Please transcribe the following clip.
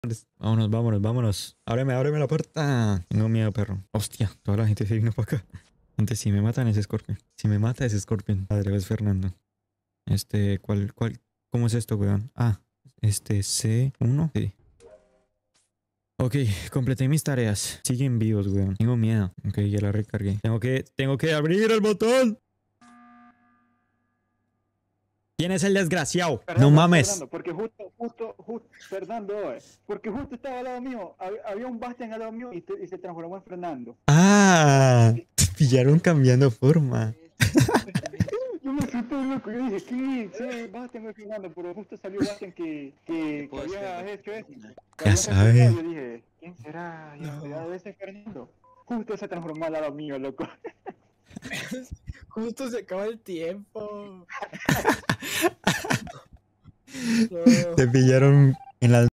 Vámonos, vámonos, vámonos. Ábreme la puerta. Tengo miedo, perro. Hostia, toda la gente se vino para acá. Antes, si me matan ese Scorpion. Si me mata ese Scorpion. Padre, es Fernando. ¿Cómo es esto, weón? Ah, C1. Sí. Ok, completé mis tareas. Siguen vivos, weón. Tengo miedo. Ok, ya la recargué. Tengo que abrir el botón. ¿Quién es el desgraciado? No mames. Fernando, porque Fernando, porque justo estaba al lado mío, había un Bastian al lado mío y se transformó en Fernando. Ah, te pillaron cambiando forma. Yo me asusté, loco, yo dije, ¿quién? Sí, Bastian es Fernando, pero justo salió Bastian que había hecho eso, que Ya había reportado, sabe. yo dije, ¿quién será? Ya debe ser Fernando. Justo se transformó al lado mío, loco. Justo se acaba el tiempo. Te pillaron en las